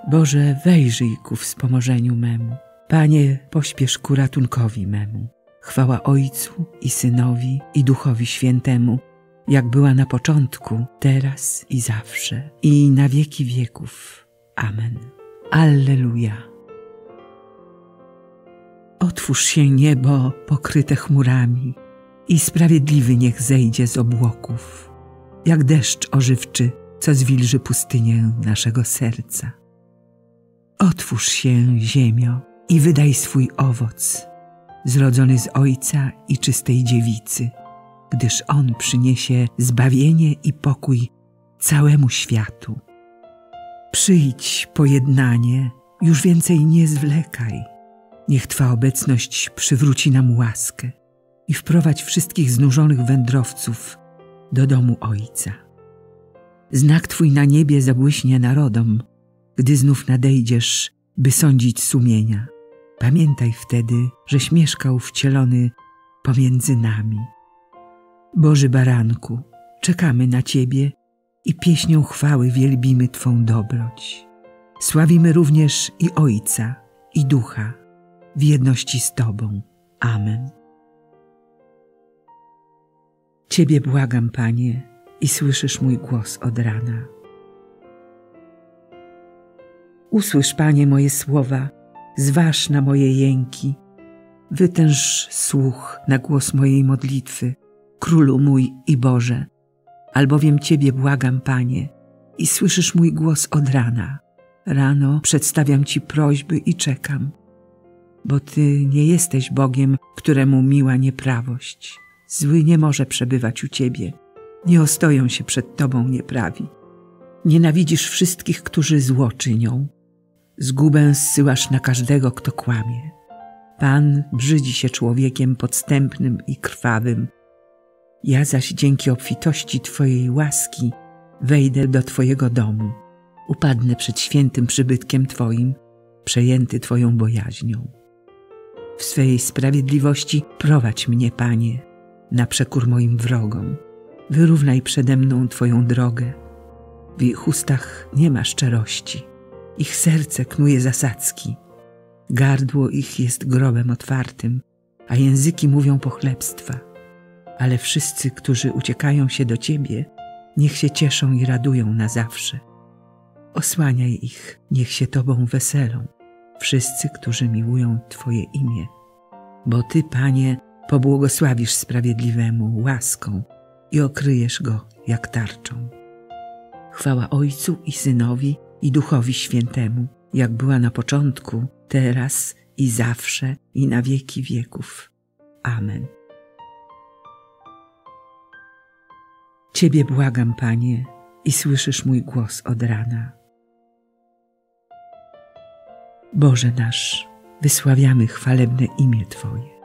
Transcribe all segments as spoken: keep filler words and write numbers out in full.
Boże, wejrzyj ku wspomożeniu memu. Panie, pośpiesz ku ratunkowi memu. Chwała Ojcu i Synowi i Duchowi Świętemu, jak była na początku, teraz i zawsze, i na wieki wieków. Amen. Alleluja. Otwórz się niebo pokryte chmurami i sprawiedliwy niech zejdzie z obłoków, jak deszcz ożywczy, co zwilży pustynię naszego serca. Otwórz się, ziemio, i wydaj swój owoc, zrodzony z Ojca i czystej dziewicy, gdyż On przyniesie zbawienie i pokój całemu światu. Przyjdź, pojednanie, już więcej nie zwlekaj. Niech Twa obecność przywróci nam łaskę i wprowadź wszystkich znużonych wędrowców do domu Ojca. Znak Twój na niebie zabłyśnie narodom, gdy znów nadejdziesz, by sądzić sumienia. Pamiętaj wtedy, żeś mieszkał wcielony pomiędzy nami. Boży Baranku, czekamy na Ciebie i pieśnią chwały wielbimy Twą dobroć. Sławimy również i Ojca, i Ducha, w jedności z Tobą. Amen. Ciebie błagam, Panie, i słyszysz mój głos od rana. Usłysz, Panie, moje słowa, zważ na moje jęki. Wytęż słuch na głos mojej modlitwy, Królu mój i Boże, albowiem Ciebie błagam, Panie, i słyszysz mój głos od rana. Rano przedstawiam Ci prośby i czekam, bo Ty nie jesteś Bogiem, któremu miła nieprawość. Zły nie może przebywać u Ciebie, nie ostoją się przed Tobą nieprawi. Nienawidzisz wszystkich, którzy zło czynią. Zgubę zsyłasz na każdego, kto kłamie. Pan brzydzi się człowiekiem podstępnym i krwawym. Ja zaś dzięki obfitości Twojej łaski wejdę do Twojego domu. Upadnę przed świętym przybytkiem Twoim, przejęty Twoją bojaźnią. W swej sprawiedliwości prowadź mnie, Panie, na przekór moim wrogom. Wyrównaj przede mną Twoją drogę. W ich ustach nie ma szczerości. Ich serce knuje zasadzki. Gardło ich jest grobem otwartym, a języki mówią pochlebstwa. Ale wszyscy, którzy uciekają się do Ciebie, niech się cieszą i radują na zawsze. Osłaniaj ich, niech się Tobą weselą, wszyscy, którzy miłują Twoje imię. Bo Ty, Panie, pobłogosławisz sprawiedliwemu łaską i okryjesz go jak tarczą. Chwała Ojcu i Synowi i Duchowi Świętemu, jak była na początku, teraz i zawsze, i na wieki wieków. Amen. Ciebie błagam, Panie, i słyszysz mój głos od rana. Boże nasz, wysławiamy chwalebne imię Twoje.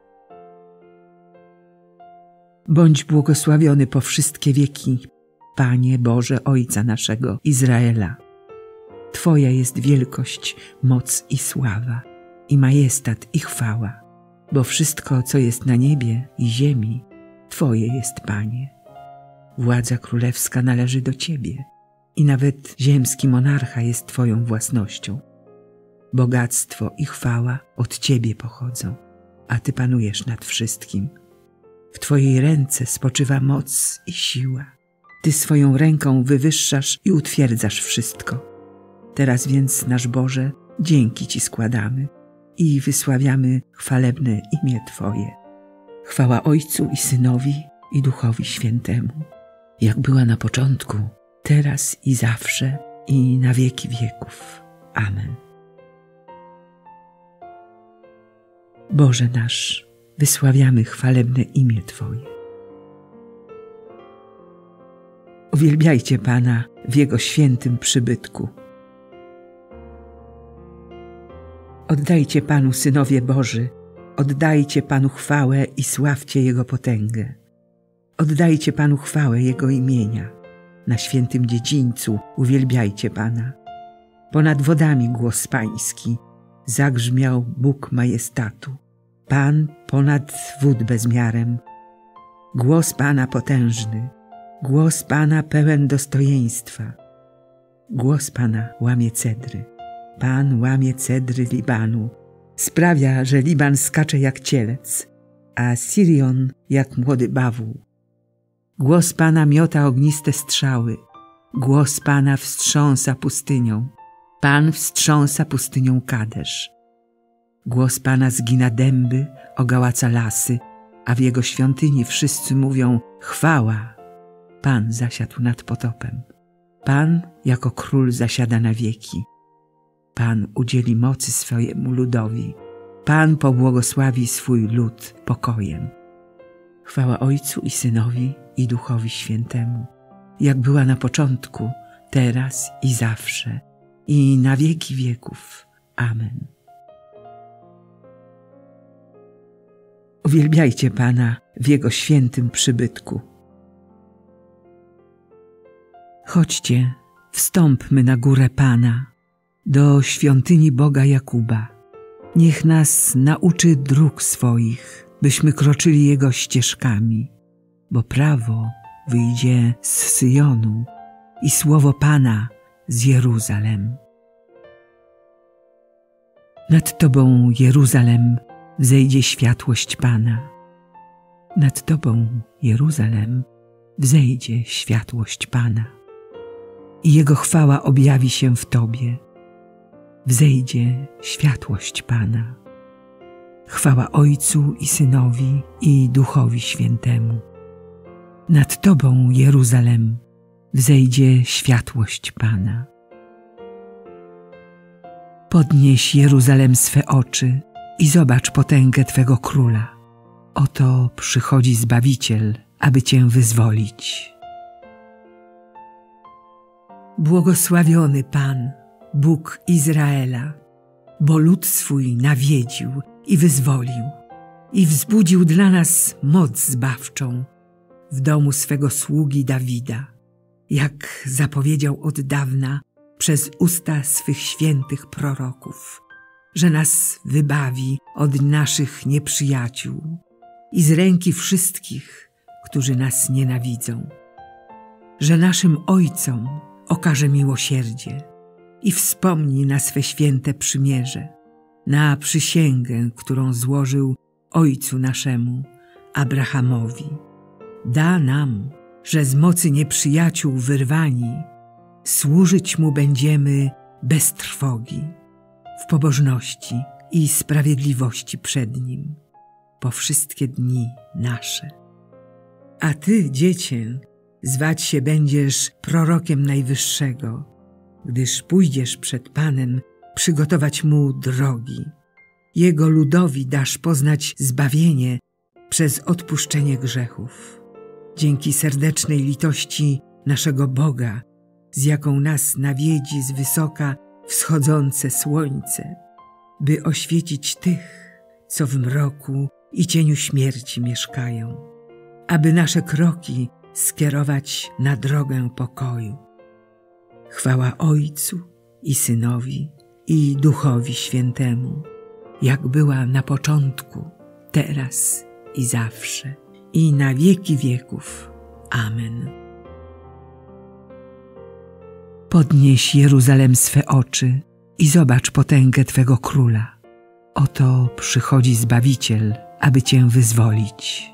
Bądź błogosławiony po wszystkie wieki, Panie Boże Ojca naszego Izraela. Twoja jest wielkość, moc i sława, i majestat i chwała, bo wszystko, co jest na niebie i ziemi, Twoje jest, Panie. Władza królewska należy do Ciebie i nawet ziemski monarcha jest Twoją własnością. Bogactwo i chwała od Ciebie pochodzą, a Ty panujesz nad wszystkim. W Twojej ręce spoczywa moc i siła. Ty swoją ręką wywyższasz i utwierdzasz wszystko. Teraz więc, nasz Boże, dzięki Ci składamy i wysławiamy chwalebne imię Twoje. Chwała Ojcu i Synowi i Duchowi Świętemu, jak była na początku, teraz i zawsze, i na wieki wieków. Amen. Boże nasz, wysławiamy chwalebne imię Twoje. Uwielbiajcie Pana w Jego świętym przybytku. Oddajcie Panu, synowie Boży, oddajcie Panu chwałę i sławcie Jego potęgę. Oddajcie Panu chwałę Jego imienia. Na świętym dziedzińcu uwielbiajcie Pana. Ponad wodami głos Pański zagrzmiał Bóg majestatu. Pan ponad wód bezmiarem. Głos Pana potężny. Głos Pana pełen dostojeństwa. Głos Pana łamie cedry. Pan łamie cedry Libanu. Sprawia, że Liban skacze jak cielec, a Sirion jak młody bawół. Głos Pana miota ogniste strzały. Głos Pana wstrząsa pustynią. Pan wstrząsa pustynią Kadesz. Głos Pana zgina dęby, ogałaca lasy, a w Jego świątyni wszyscy mówią chwała. Pan zasiadł nad potopem. Pan jako król zasiada na wieki. Pan udzieli mocy swojemu ludowi. Pan pobłogosławi swój lud pokojem. Chwała Ojcu i Synowi i Duchowi Świętemu, jak była na początku, teraz i zawsze, i na wieki wieków. Amen. Uwielbiajcie Pana w Jego świętym przybytku. Chodźcie, wstąpmy na górę Pana, do świątyni Boga Jakuba. Niech nas nauczy dróg swoich, byśmy kroczyli Jego ścieżkami, bo prawo wyjdzie z Syjonu i słowo Pana z Jeruzalem. Nad Tobą, Jeruzalem, wzejdzie światłość Pana. Nad Tobą, Jeruzalem, wzejdzie światłość Pana. I Jego chwała objawi się w Tobie. Wzejdzie światłość Pana. Chwała Ojcu i Synowi i Duchowi Świętemu. Nad Tobą, Jeruzalem, wzejdzie światłość Pana. Podnieś, Jeruzalem, swe oczy i zobacz potęgę Twego Króla. Oto przychodzi Zbawiciel, aby Cię wyzwolić. Błogosławiony Pan, Bóg Izraela, bo lud swój nawiedził i wyzwolił i wzbudził dla nas moc zbawczą w domu swego sługi Dawida, jak zapowiedział od dawna przez usta swych świętych proroków, że nas wybawi od naszych nieprzyjaciół i z ręki wszystkich, którzy nas nienawidzą, że naszym ojcom okaże miłosierdzie i wspomni na swe święte przymierze, na przysięgę, którą złożył ojcu naszemu, Abrahamowi. Da nam, że z mocy nieprzyjaciół wyrwani, służyć Mu będziemy bez trwogi, w pobożności i sprawiedliwości przed Nim, po wszystkie dni nasze. A Ty, Dziecię, zwać się będziesz prorokiem Najwyższego, gdyż pójdziesz przed Panem przygotować Mu drogi. Jego ludowi dasz poznać zbawienie przez odpuszczenie grzechów. Dzięki serdecznej litości naszego Boga, z jaką nas nawiedzi z wysoka wschodzące słońce, by oświecić tych, co w mroku i cieniu śmierci mieszkają, aby nasze kroki skierować na drogę pokoju. Chwała Ojcu i Synowi i Duchowi Świętemu, jak była na początku, teraz i zawsze, i na wieki wieków. Amen. Podnieś, Jeruzalem, swe oczy i zobacz potęgę Twego Króla. Oto przychodzi Zbawiciel, aby Cię wyzwolić.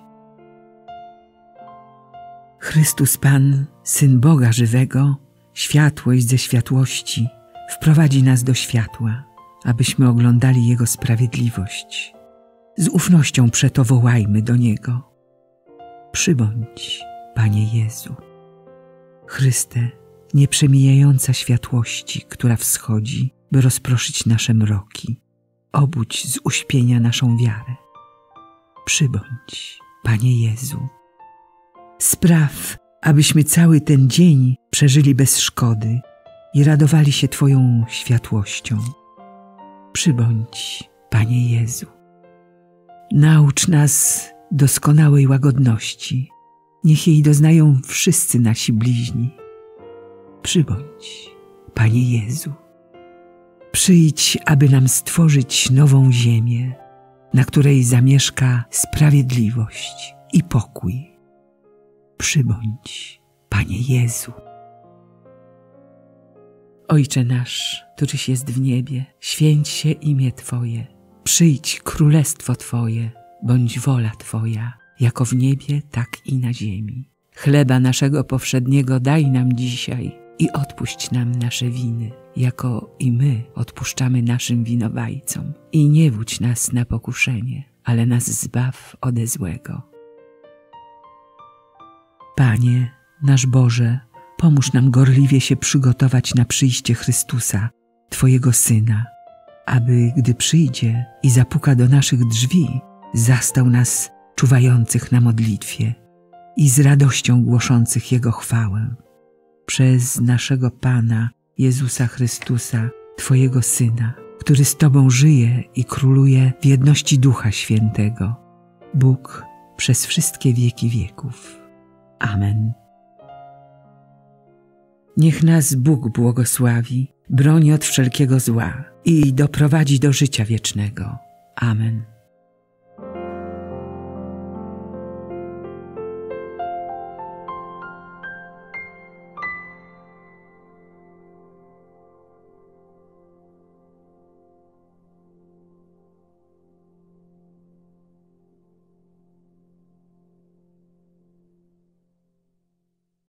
Chrystus Pan, Syn Boga żywego, światłość ze światłości, wprowadzi nas do światła, abyśmy oglądali Jego sprawiedliwość. Z ufnością przeto wołajmy do Niego. Przybądź, Panie Jezu. Chryste, nieprzemijająca światłości, która wschodzi, by rozproszyć nasze mroki. Obudź z uśpienia naszą wiarę. Przybądź, Panie Jezu. Spraw, abyśmy cały ten dzień przeżyli bez szkody i radowali się Twoją światłością. Przybądź, Panie Jezu. Naucz nas doskonałej łagodności, niech jej doznają wszyscy nasi bliźni. Przybądź, Panie Jezu. Przyjdź, aby nam stworzyć nową ziemię, na której zamieszka sprawiedliwość i pokój. Przybądź, Panie Jezu. Ojcze nasz, któryś jest w niebie, święć się imię Twoje. Przyjdź królestwo Twoje, bądź wola Twoja, jako w niebie, tak i na ziemi. Chleba naszego powszedniego daj nam dzisiaj i odpuść nam nasze winy, jako i my odpuszczamy naszym winowajcom. I nie wódź nas na pokuszenie, ale nas zbaw ode złego. Panie, nasz Boże, pomóż nam gorliwie się przygotować na przyjście Chrystusa, Twojego Syna, aby, gdy przyjdzie i zapuka do naszych drzwi, zastał nas czuwających na modlitwie i z radością głoszących Jego chwałę. Przez naszego Pana Jezusa Chrystusa, Twojego Syna, który z Tobą żyje i króluje w jedności Ducha Świętego, Bóg przez wszystkie wieki wieków. Amen. Niech nas Bóg błogosławi, broni od wszelkiego zła i doprowadzi do życia wiecznego. Amen.